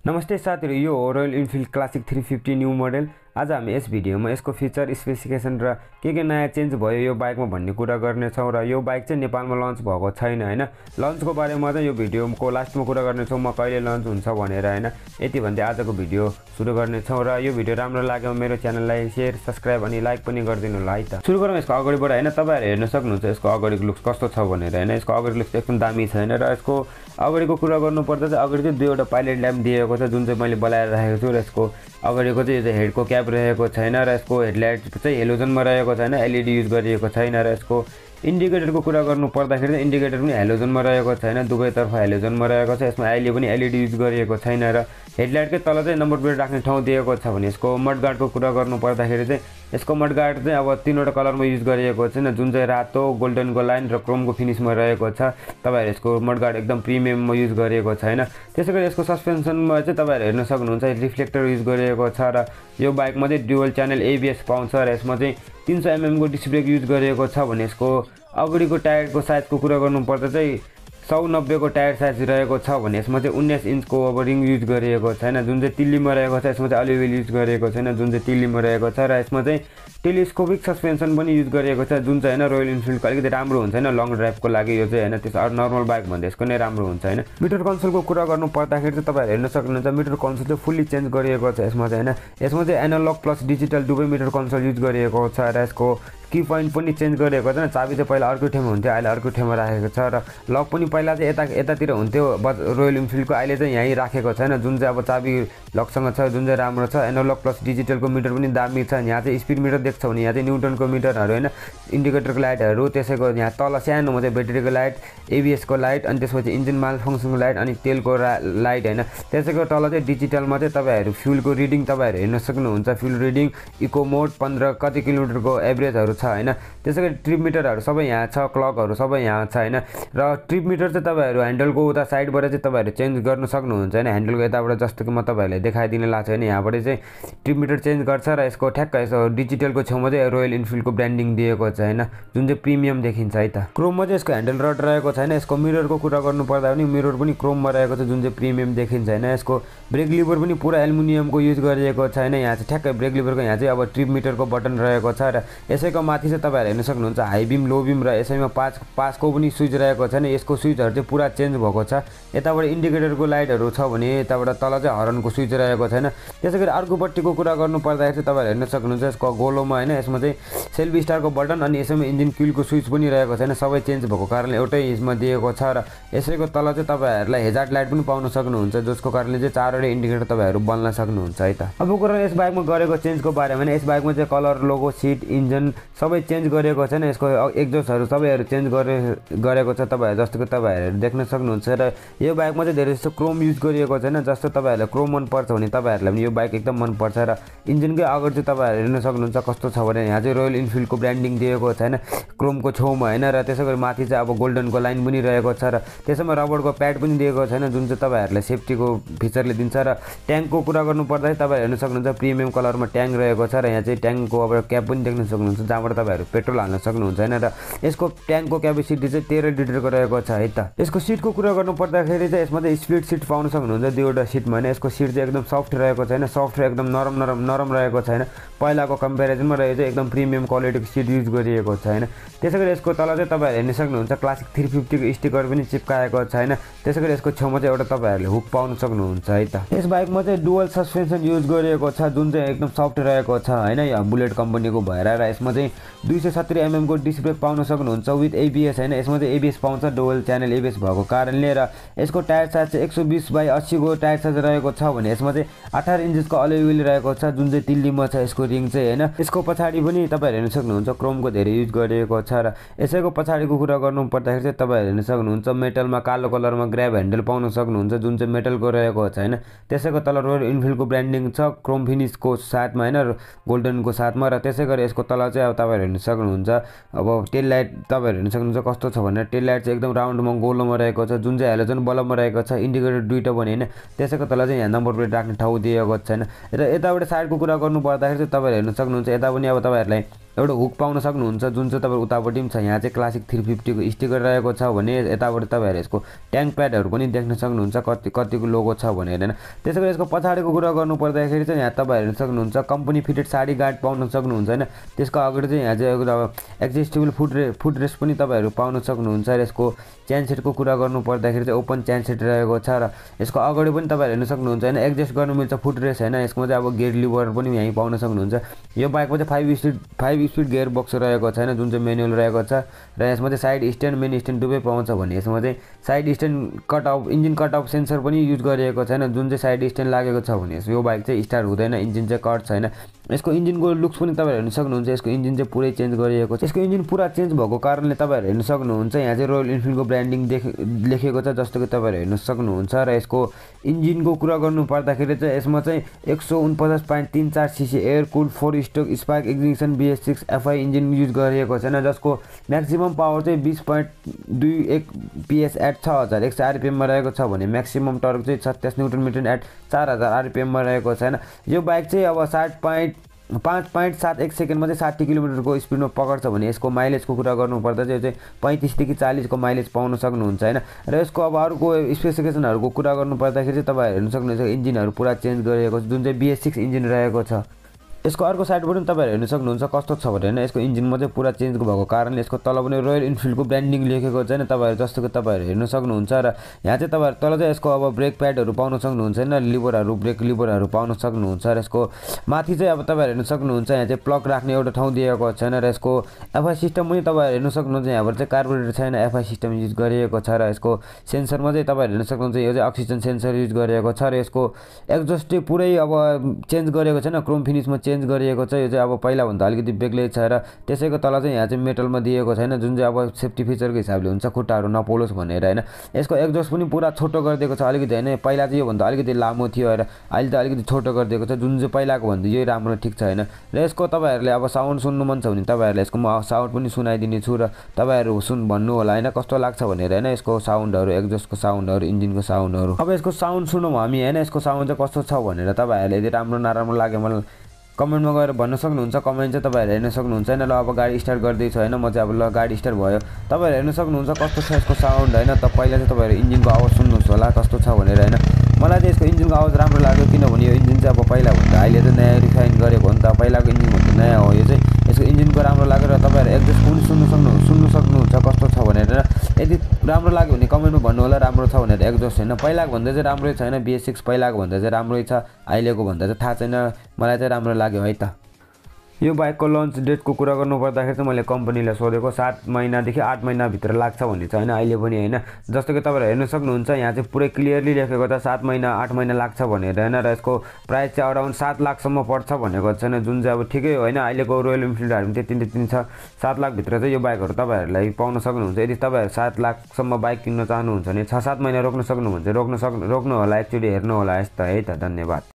नमस्ते साथीहरु, यो हो Royal Enfield classic 350 new model. आज हामी यस भिडियोमा यसको फीचर स्पेसिफिकेसन र के नयाँ चेन्ज भयो यो बाइकमा भन्ने कुरा गर्नेछौँ र यो बाइक चाहिँ नेपालमा लन्च भएको छैन हैन। लन्चको बारेमा चाहिँ यो भिडियोको लास्टमा कुरा गर्नेछौँ, म कहिले लन्च हुन्छ भनेर हैन। यति भन्दै आजको भिडियो सुरु गर्नेछौँ र यो भिडियो राम्रो लाग्यो मेरो च्यानललाई शेयर, सब्स्क्राइब अनि लाइक पनि गरिदिनु होला है त। सुरु गरौँ यसको अगाडिबाट हैन। तपाईहरु हेर्न सक्नुहुन्छ यसको अगाडिको लुक्स कस्तो छ भनेर हैन। यसको अगाडिको लुक्स एकदम दामी छ हैन र यसको अगाडिको कुरा गर्नु पर्दा चाहिँ अगाडि चाहिँ दुईवटा पाइलट ल्याम्प दिएको छ जुन चाहिँ मैले बनाएर राखेको छु र यसको अगाडिको चाहिँ यो हेडको क्याप रहेको छैन र यसको हेडलाइट चाहिँ हेलोजनमा रहेको छैन, एलइडी युज गरिएको छैन र यसको इन्डिकेटरको कुरा गर्नु पर्दाखेरि चाहिँ इन्डिकेटर पनि हेलोजनमा रहेको छैन, दुवैतर्फ हेलोजनमा रहेको छ। यसमा अहिले पनि एलइडी युज गरिएको छैन र हेडलाइटकै तल चाहिँ नम्बर प्लेट राख्ने ठाउँ दिएको छ भने यसको मडगार्डको कुरा गर्नु पर्दाखेरि चाहिँ यसको मडगार्ड चाहिँ अब तीनवटा कलरमा युज गरिएको छैन जुन चाहिँ रातो, गोल्डनको लाइन र क्रोमको फिनिसमा रहेको छ। तपाईहरु यसको मडगार्ड एकदम प्रिमियममा युज गरिएको छैन। त्यसैगरी यसको सस्पेन्सनमा चाहिँ तपाईहरु हेर्न सक्नुहुन्छ रिफ्लेक्टर युज गरिएको छ र यो बाइकमा चाहिँ डुअल च्यानल एबीएस पाउँछ र यसमा चाहिँ 300 mm को डिस्क ब्रेक युज गरिएको छ भने यसको अगाडिको टायरको साइजको कुरा गर्नु पर्दा चाहिँ 190 को टायर साइज रहेको छ भने यसमा चाहिँ 19 इन्चको अब रिङ युज गरिएको छैन जुन चाहिँ तिल्लीमा रहेको छ। यसमा चाहिँ अलिअलि युज गरिएको छैन जुन चाहिँ तिल्लीमा रहेको छ र यसमा चाहिँ टेलिस्कोपिक सस्पेन्सन पनि युज गरिएको छ जुन चाहिँ हैन रोयल इनफिल्डको अलिकति राम्रो हुन्छ हैन लङ ड्राइभको लागि। यो चाहिँ हैन त्यस नर्मल बाइक भन्दा यसको नै राम्रो हुन्छ हैन। मिटर कन्सोलको कुरा गर्नु पर्दाखेरि चाहिँ तपाईहरु हेर्न सक्नुहुन्छ मिटर कन्सोल चाहिँ फुल्ली चेन्ज गरिएको छ यसमा चाहिँ हैन। यसमा चाहिँ एनालग प्लस डिजिटल दुवै मिटर कन्सोल युज गरिएको छ र यसको की पोइन्ट पनि चेन्ज गरिएको छ। चाबी चाहिँ पहिला अर्को ठाउँमा हुन्थ्यो, अहिले अर्को ठाउँमा राखेको छ र लक पनि पहिला चाहिँ यतातिर हुन्थ्यो रोयल इनफिल्डको, अहिले चाहिँ यहीँ राखेको छैन जुन चाहिँ अब चाबी लकसँग छ जुन चाहिँ राम्रो छ। एनालग प्लस डिजिटलको मिटर पनि दामी छ। यहाँ चाहिँ स्पिड मिटर देख्छ भने यहाँ चाहिँ न्युटनको मिटरहरू हैन, इन्डिकेटरको लाइटहरू, त्यसैको यहाँ तल सानोमा चाहिँ ब्याट्रीको लाइट, एबीएसको लाइट अनि त्यसपछि इन्जिन माल फङ्सनको लाइट अनि तेलको लाइट हैन। त्यसैको तल चाहिँ डिजिटलमा चाहिँ तपाईहरु फ्युलको रिडिङ तपाईहरु हेर्न सक्नुहुन्छ। फ्युल रिडिङ, इको मोड, 15 कति किलोमिटरको एभरेजहरू छ हैन। त्यसैगरी ट्रिप मिटरहरू सबै यहाँ छ, क्लकहरू सबै यहाँ छ हैन। र ट्रिप मिटर चाहिँ तपाईहरु ह्यान्डलको उता साइडबाट चाहिँ तपाईहरु चेन्ज गर्न सक्नुहुन्छ हैन। ह्यान्डलको यताबाट जस्तो कि म तपाईहरुलाई देखाइदिन लाग्छ हैन। यहाँबाट चाहिँ ट्रिप मिटर चेन्ज गर्छ र यसको ठ्याक्क यसो डिजिटलको छेउमा चाहिँ रोयल इनफिल्डको ब्रान्डिङ दिएको छ हैन जुन चाहिँ प्रिमियम देखिन्छ है त। क्रोममा चाहिँ यसको ह्यान्डल रड रहेको छैन। यसको मिररको कुरा गर्नु पर्दा पनि मिरर पनि क्रोममा रहेको छ जुन चाहिँ प्रिमियम देखिन्छ हैन। यसको ब्रेक लिभर पनि पुरा एल्युमिनियमको युज गरिएको छैन। यहाँ चाहिँ ठ्याक्कै ब्रेक लिभरको यहाँ चाहिँ अब ट्रिप मिटरको बटन रहेको छ र यसैको माथि चाहिँ तपाईहरु हेर्न सक्नुहुन्छ हाई बिम, लो बिम र यसैमा पासको पनि स्विच रहेको छैन। यसको स्विचहरु चाहिँ पुरा चेन्ज भएको छ। यताबाट इन्डिकेटरको लाइटहरु छ भने यताबाट तल चाहिँ हर्नको स्विच रहेको छैन। त्यसैगरी अर्कोपट्टिको कुरा गर्नु पर्दाखेरि चाहिँ तपाईहरु हेर्न सक्नुहुन्छ यसको गोलोमा हैन यसमा चाहिँ सेल्फ स्टार्टको बटन अनि यसैमा इन्जिन क्युलको स्विच पनि रहेको छैन। सबै चेन्ज भएको कारणले एउटै यसमा दिएको छ र यसैको तल चाहिँ तपाईहरुलाई हेजार्ड लाइट पनि पाउन सक्नुहुन्छ जसको कारणले चाहिँ चारवटा इन्डिकेटर तपाईहरु बल्न सक्नुहुन्छ है त। अब कुरा यस बाइकमा गरेको चेन्जको बारेमा यस बाइकमा चाहिँ कलर, लोगो, सिट, इन्जिन सबै चेन्ज गरेको छैन। यसको एक्जस्टहरु सबैहरु चेन्ज गरेको छ तपाईहरु जस्तो कि तपाईहरु देख्न सक्नुहुन्छ र यो बाइकमा चाहिँ धेरै जस्तो क्रोम युज गरिएको छैन। जस्तो तपाईहरुलाई क्रोम मन पर्छ भने तपाईहरुलाई पनि यो बाइक एकदम मन पर्छ र इन्जिनकै अगाडि चाहिँ तपाईहरु हेर्न सक्नुहुन्छ कस्तो छ भने यहाँ चाहिँ रोयल इनफिल्डको ब्रान्डिङ दिएको छैन क्रोमको छेउमा हैन र त्यसैगरी माथि चाहिँ अब गोल्डनको लाइन पनि रहेको छ र त्यसैमा रबरको प्याड पनि दिएको छैन जुन चाहिँ तपाईहरुलाई सेफ्टीको फिचरले दिन्छ। र ट्याङ्कको कुरा गर्नु पर्दा तपाईहरु हेर्न सक्नुहुन्छ प्रिमियम कलरमा ट्याङ्क रहेको छ र यहाँ चाहिँ ट्याङ्कको अब क्याप पनि देख्न सक्नुहुन्छ जहाँबाट तपाईहरु पेट्रोल हाल्न सक्नुहुन्छ हैन। र यसको ट्याङ्कको क्यापेसिटी चाहिँ 13 लिटरको रहेको छ है त। यसको सिटको कुरा गर्नु पर्दाखेरि चाहिँ यसमा चाहिँ स्प्लिट सिट पाउन सक्नुहुन्छ दुईवटा सिटमा हैन। यसको सिट चाहिँ एकदम सफ्ट रहेको छैन, सफ्ट र एकदम नरम रहेको छैन। पहिलाको कम्पेरिजनमा र यो चाहिँ एकदम प्रिमियम क्वालिटीको सिट युज गरिएको छ हैन। त्यसैगरी यसको तल चाहिँ तपाईहरु हेर्न सक्नुहुन्छ क्लासिक 350 को स्टिकर पनि चिपकाएको छैन। त्यसैगरी यसको छेउमा चाहिँ एउटा तपाईहरुले हुक पाउन सक्नुहुन्छ है त। यस बाइकमा चाहिँ डुअल सस्पेन्सन युज गरिएको छ जुन चाहिँ एकदम सफ्ट रहेको छ हैन। यो बुलेट कम्पनीको भएर र यसमा चाहिँ 270 mm को डिस्क ब्रेक पाउन सक्नुहुन्छ विथ एबीएस हैन। यसमा चाहिँ एबीएस पाउँछ डुअल च्यानल एबीएस भएको कारणले र यसको टायर साइज चाहिँ 120/80 को टायर साइज रहेको छ भने यसमा चाहिँ 18 इन्चको अलोइ रहेको छ जुन चाहिँ तिल्लीमा छ यसको रिङ चाहिँ हैन। यसको पछाडी पनि तपाईहरु हेर्न सक्नुहुन्छ क्रोमको धेरै युज गरिएको छ र यसैको पछाडीको कुरा गर्नु पर्दाखेरि चाहिँ तपाईहरु हेर्न सक्नुहुन्छ मेटलमा कालो कलरमा ग्र्याब ह्यान्डल पाउन सक्नुहुन्छ जुन चाहिँ मेटलको रहेको छ हैन। त्यसैको तल रोयल इनफिल्डको ब्रान्डिङ छ क्रोम फिनिसको साथमा हैन गोल्डनको साथमा र त्यसैगरी यसको तल चाहिँ अब तपाईहरु हेर्न सक्नुहुन्छ अब टेल लाइट तपाईहरु हेर्न सक्नुहुन्छ कस्तो छ भने टेल लाइट चाहिँ एकदम राउन्डमा गोलोमा रहेको छ जुन चाहिँ हेलोजन बल्बमा रहेको छ। इन्डिकेटर दुईटा पनि हैन। त्यसैको तल चाहिँ यहाँ नम्बर प्लेट राख्ने ठाउँ दिएको छैन। र यताबाट साइडको कुरा गर्नु पर्दाखेरि चाहिँ तपाईहरु हेर्न सक्नुहुन्छ यता पनि अब तपाईहरुलाई एउटा हुक पाउन सक्नुहुन्छ जुन चाहिँ तपाईँ उतापट्टि पनि छ। यहाँ चाहिँ क्लासिक 350 को स्टिकर रहेको छ भने यताबाट तपाईँहरू यसको ट्याङ्क प्याडहरू पनि देख्न सक्नुहुन्छ कतिको लोगो छ भनेर हैन। त्यसैगरी यसको पछाडिको कुरा गर्नु पर्दाखेरि चाहिँ यहाँ तपाईँ हेर्न सक्नुहुन्छ कम्पनी फिटेड साडी गार्ड पाउन सक्नुहुन्छ हैन। त्यसको अगाडि चाहिँ यहाँ चाहिँ एउटा एडजस्टेबल फुट रेस्ट पनि तपाईँहरू पाउन सक्नुहुन्छ। र यसको चेन सेटको कुरा गर्नु पर्दाखेरि चाहिँ ओपन चेन सेट रहेको छ र यसको अगाडि पनि तपाईँहरू हेर्न सक्नुहुन्छ हैन एडजस्ट गर्नु मिल्छ फुट रेस्ट हैन। यसमा चाहिँ अब गियर लिभर पनि यहीँ पाउन सक्नुहुन्छ। यो बाइकमा चाहिँ 5 स्पिड गियर बक्स रहेको छैन जुन चाहिँ म्यानुअल रहेको छ र यसमा चाहिँ साइड स्ट्यान्ड मेन स्ट्यान्ड दुवै पाउँछ भने यसमा चाहिँ side stand cut off engine cut off sensor पनि युज गरिएको छैन। जुन चाहिँ साइड स्ट्यान्ड लागेको छ भने यो बाइक चाहिँ स्टार्ट हुँदैन, इन्जिन चाहिँ कट छैन। यसको इन्जिनको लुक्स पनि तपाईँहरू हेर्न सक्नुहुन्छ। यसको इन्जिन चाहिँ पुरै चेन्ज गरिएको छ। यसको इन्जिन पुरा चेन्ज भएको कारणले तपाईँहरू हेर्न सक्नुहुन्छ यहाँ चाहिँ रोयल इन्फिल्डको ब्रान्डिङ लेखेको छ जस्तो कि तपाईँहरू हेर्न सक्नुहुन्छ। र यसको इन्जिनको कुरा गर्नु पर्दाखेरि चाहिँ यसमा चाहिँ 149.34 CC air cool 4 stroke spark ignition BS6 FI engine use गरिएको छैन जसको म्याक्सिमम पावर चाहिँ 20.21 PS एट 6100 RPM मा रहेको छ भने म्याक्सिमम टर्क चाहिँ 27 न्युटन मिटर एट 4000 RPM मा रहेको छैन। यो बाइक चाहिँ अब 5.71 सेकेन्डमा चाहिँ 60 किलोमिटरको स्पिडमा पकड्छ भने यसको माइलेजको कुरा गर्नुपर्दा चाहिँ यो चाहिँ 35 देखि 40 को माइलेज पाउन सक्नुहुन्छ हैन। र यसको अब अरूको स्पेसिफिकेसनहरूको कुरा गर्नु पर्दाखेरि चाहिँ तपाईहरु हेर्न सक्नुहुन्छ इन्जिनहरू पुरा चेन्ज गरिएको छ जुन चाहिँ BS6 इन्जिन रहेको छ। यसको अर्को साइडबाट पनि तपाईहरु हेर्न सक्नुहुन्छ कस्तो छ भने हैन यसको इन्जिनमा चाहिँ पुरा चेन्ज भएको कारणले यसको तल पनि रोयल इन्फिल्डको ब्रान्डिङ लेखेको छैन तपाईहरु जस्तो कि तपाईहरु हेर्न सक्नुहुन्छ। र यहाँ चाहिँ तपाईहरु तल चाहिँ यसको अब ब्रेक प्याडहरू पाउन सक्नुहुन्छ हैन, लिभरहरू ब्रेक लिभरहरू पाउन सक्नुहुन्छ। र यसको माथि चाहिँ अब तपाईहरु हेर्न सक्नुहुन्छ यहाँ चाहिँ प्लग राख्ने एउटा ठाउँ दिएको छैन। र यसको FI सिस्टम पनि तपाईहरु हेर्न सक्नुहुन्छ यहाँबाट चाहिँ कार्बोरेटर छैन, FI सिस्टम युज गरिएको छ। र यसको सेन्सरमा चाहिँ तपाईहरु हेर्न सक्नुहुन्छ यो चाहिँ अक्सिजन सेन्सर युज गरिएको छ। र यसको एक्जस्ट चाहिँ पुरै अब चेन्ज गरेको छैन, क्रोम फिनिशमा चेन्ज गरिएको छ। यो चाहिँ अब पहिला भन्दा अलिकति बेग्लै छ र त्यसैको तल चाहिँ यहाँ चाहिँ मेटलमा दिएको छैन जुन चाहिँ अब सेफ्टी फिचरको हिसाबले हुन्छ खुट्टाहरू नपोलोस् भनेर हैन। यसको एक्जस्ट पनि पुरा छोटो गरिदिएको छ अलिकति हैन, पहिला चाहिँ यो भन्दा अलिकति लामो थियो र अहिले त अलिकति छोटो गरिदिएको छ जुन चाहिँ पहिलाको भन्दा यही राम्रो ठिक छ हैन। र यसको तपाईहरुले अब साउन्ड सुन्नु मन छ भने तपाईहरुले यसको म साउन्ड पनि सुनाइदिने छु र तपाईहरु भन्नु होला हैन कस्तो लाग्छ भनेर हैन यसको साउन्डहरू एक्जस्टको साउन्डहरू इन्जिनको साउन्डहरू। अब यसको साउन्ड सुनौँ हामी हैन यसको साउन्ड चाहिँ कस्तो छ भनेर तपाईहरुले यदि राम्रो नराम्रो लाग्यो मलाई कमेन्टमा गएर भन्न सक्नुहुन्छ। कमेन्ट चाहिँ तपाईहरु हेर्न सक्नुहुन्छ हैन। ल अब गाडी स्टार्ट गर्दैछु हैन म चाहिँ अब ल गाडी स्टार्ट भयो तपाईहरु हेर्न सक्नुहुन्छ कस्तो छ यसको साउन्ड हैन। त पहिला चाहिँ तपाईहरु इन्जिनको आवाज सुन्नुहोस् होला कस्तो छ भनेर हैन। मलाई चाहिँ यसको इन्जिनको आवाज राम्रो लाग्यो किनभने यो इन्जिन चाहिँ अब पहिला भन्दा अहिले चाहिँ नयाँ रिफाइन गरेको हो नि त, पहिलाको इन्जिन भन्दा नयाँ हो यो चाहिँ। यसको इन्जिनको राम्रो लाग्यो र तपाईहरु एक्जस्ट पनि सुन्नु सक्नुहुन्छ कस्तो छ भनेर। यदि राम्रो लाग्यो भने कमेन्टमा भन्नु होला राम्रो छ भनेर एक्जस्ट हैन। पहिलाको भन्दा चाहिँ राम्रै छैन, BS6 पहिलाको भन्दा चाहिँ राम्रै छ, अहिलेको भन्दा चाहिँ थाहा छैन, मलाई चाहिँ राम्रो लाग्यो है त। यो बाइकको लन्च डेटको कुरा गर्नुपर्दाखेरि चाहिँ मैले कम्पनीलाई सोधेको 7 महिनादेखि 8 महिनाभित्र लाग्छ भन्ने छ हैन अहिले पनि हैन। जस्तो कि तपाईहरु हेर्न सक्नुहुन्छ यहाँ चाहिँ पुरै क्लियरली लेखेको छ 7 महिना 8 महिना लाग्छ भनेर हैन। र यसको प्राइस चाहिँ अराउन्ड 7 लाखसम्म पर्छ भनेको छैन जुन चाहिँ अब ठिकै हो हैन। अहिलेको रोयल इन्फिल्डहरू पनि त्यति छ, 7 लाखभित्र चाहिँ यो बाइकहरू तपाईहरुलाई पाउन सक्नुहुन्छ। यदि तपाईहरु 7 लाखसम्म बाइक किन्न चाहनुहुन्छ भने 6-7 महिना रोक्न सक्नुहुन्छ भने रोक्नु होला, एकचोटि हेर्नु होला यस्तो है त। धन्यवाद।